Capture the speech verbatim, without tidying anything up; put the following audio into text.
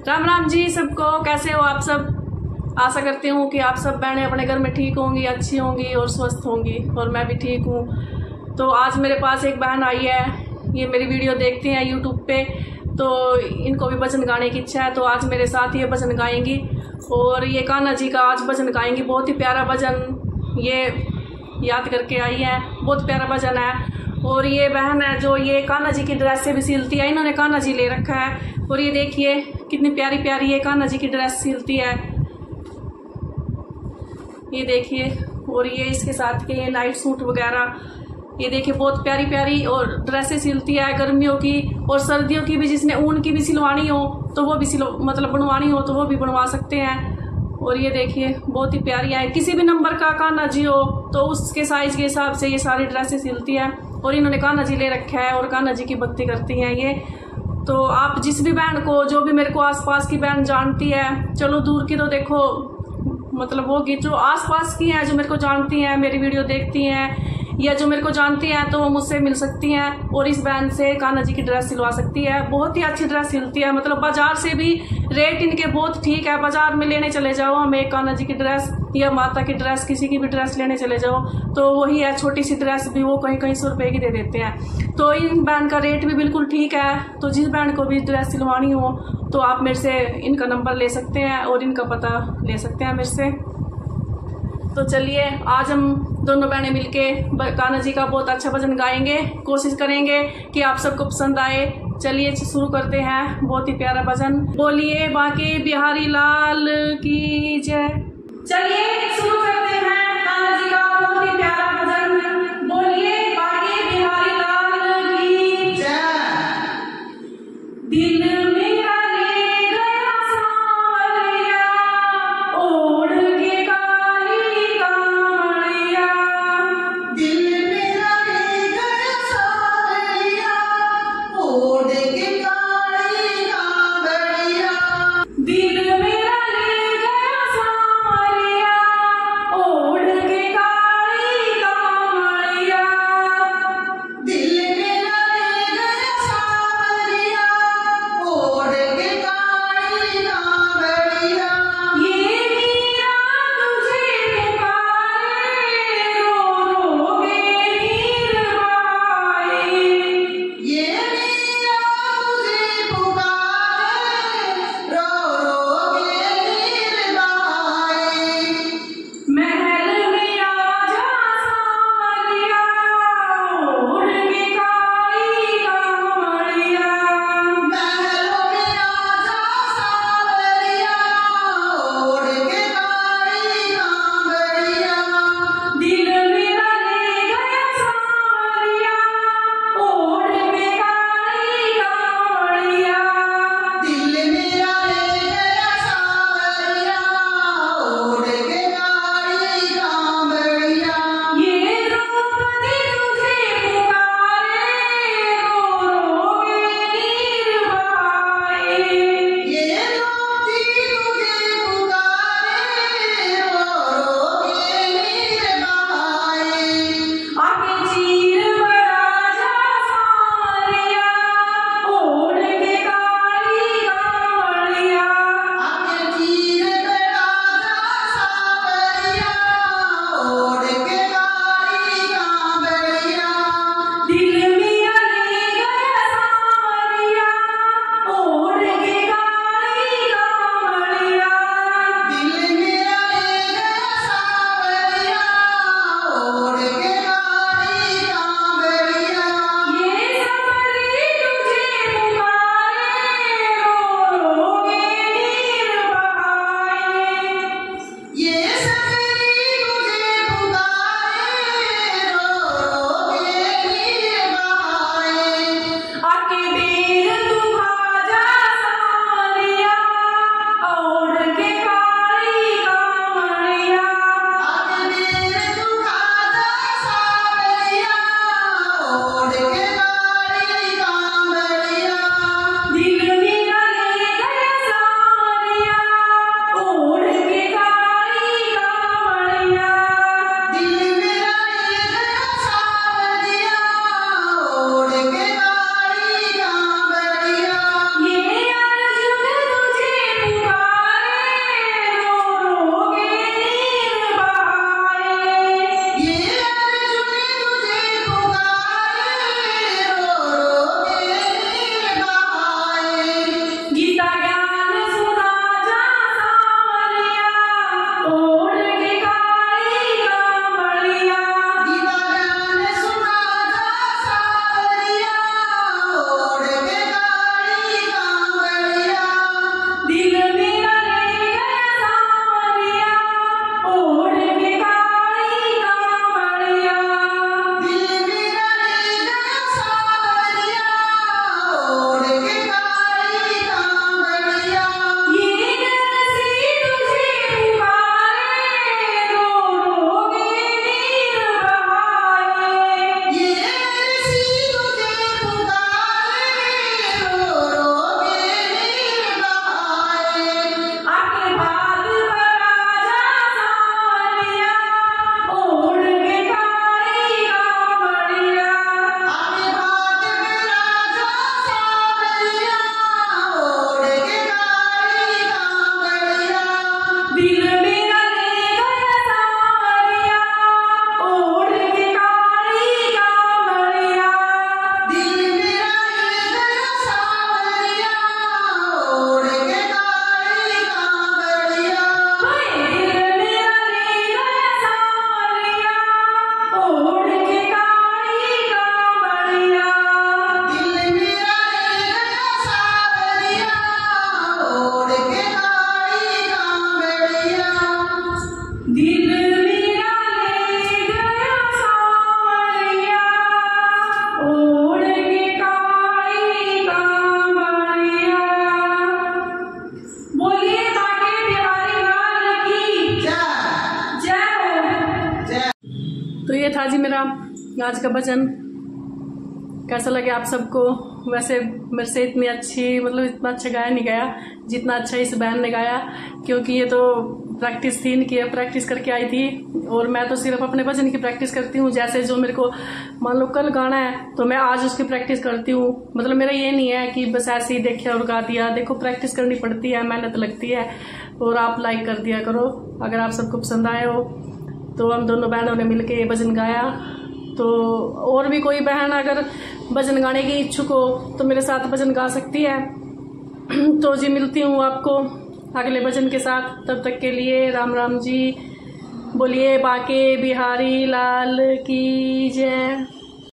राम राम जी सबको। कैसे हो आप सब? आशा करती हूँ कि आप सब बहनें अपने घर में ठीक होंगी, अच्छी होंगी और स्वस्थ होंगी, और मैं भी ठीक हूँ। तो आज मेरे पास एक बहन आई है, ये मेरी वीडियो देखती हैं यूट्यूब पे, तो इनको भी भजन गाने की इच्छा है। तो आज मेरे साथ ये भजन गाएंगी, और ये कान्हा जी का आज भजन गाएंगी। बहुत ही प्यारा भजन ये याद करके आई है, बहुत प्यारा भजन है। और ये बहन है जो ये कान्हा जी की ड्रेस से भी सिलती है, इन्होंने कान्हा जी ले रखा है। और ये देखिए कितनी प्यारी प्यारी ये कान्हा जी की ड्रेस सिलती है, ये देखिए। और ये इसके साथ के ये नाइट सूट वगैरह, ये देखिए बहुत प्यारी प्यारी और ड्रेसेस सिलती है, गर्मियों की और सर्दियों की भी। जिसने ऊन की भी सिलवानी हो तो वो भी सिलो मतलब बनवानी हो तो वो भी बनवा सकते हैं। और ये देखिए बहुत ही प्यारी है, किसी भी नंबर का कान्हा जी हो तो उसके साइज के हिसाब से ये सारी ड्रेसेस सिलती है। और इन्होंने कान्हा जी ले रखा है और कान्हा जी की भक्ति करती हैं ये। तो आप जिस भी बहन को, जो भी मेरे को आसपास की बहन जानती है, चलो दूर की तो देखो मतलब होगी, जो आसपास की हैं, जो मेरे को जानती हैं, मेरी वीडियो देखती हैं, या जो मेरे को जानती हैं, तो वो मुझसे मिल सकती हैं और इस बहन से कान्हा जी की ड्रेस सिलवा सकती है। बहुत ही अच्छी ड्रेस सिलती है, मतलब बाजार से भी रेट इनके बहुत ठीक है। बाजार में लेने चले जाओ हम एक कान्हा जी की ड्रेस या माता की ड्रेस, किसी की भी ड्रेस लेने चले जाओ तो वही है, छोटी सी ड्रेस भी वो कहीं कहीं सौ रुपए की दे देते हैं। तो इन बहन का रेट भी बिल्कुल ठीक है। तो जिस बहन को भी ड्रेस सिलवानी हो तो आप मेरे से इनका नंबर ले सकते हैं और इनका पता ले सकते हैं मेरे से। तो चलिए आज हम दोनों बहनें मिलके कान्हा जी का बहुत अच्छा भजन गाएंगे, कोशिश करेंगे कि आप सबको पसंद आए। चलिए शुरू करते हैं, बहुत ही प्यारा भजन। बोलिए बांके बिहारी लाल की जय। चलिए शुरू करते हैं कान्हा जी का बहुत ही प्यारा भजन। बोलिए बांके बिहारी लाल की जय। दिल मेरा ले गया सावरिया, ओढ़ के काली कांवड़िया। दिल मेरा ले गया सावरिया, ओढ़ के काली कांवड़िया। दिल मेरा ले गया सावरिया, ओढ़ के काली कांवड़िया। दिल मेरा ले गया सावरिया, ओढ़ के काली कांवड़िया। ये मीरा तुझे पुकारे, रो रो के नीर बहाए। ये मीरा तुझे था जी मेरा आज का भजन। कैसा लगे आप सबको? वैसे मेरे से इतनी अच्छी मतलब इतना अच्छा गाया नहीं गया जितना अच्छा इस बहन ने गाया, क्योंकि ये तो प्रैक्टिस थी इनकी, प्रैक्टिस करके आई थी और मैं तो सिर्फ अपने भजन की प्रैक्टिस करती हूँ। जैसे जो मेरे को मान लो कल गाना है तो मैं आज उसकी प्रैक्टिस करती हूँ। मतलब मेरा ये नहीं है कि बस ऐसे ही देखे और गा दिया। देखो प्रैक्टिस करनी पड़ती है, मेहनत लगती है। और आप लाइक कर दिया करो अगर आप सबको पसंद आए हो। तो हम दोनों बहनों ने मिलकर ये भजन गाया। तो और भी कोई बहन अगर भजन गाने की इच्छुक हो तो मेरे साथ भजन गा सकती है। तो जी मिलती हूँ आपको अगले भजन के साथ। तब तक के लिए राम राम जी। बोलिए बाके बिहारी लाल की जय।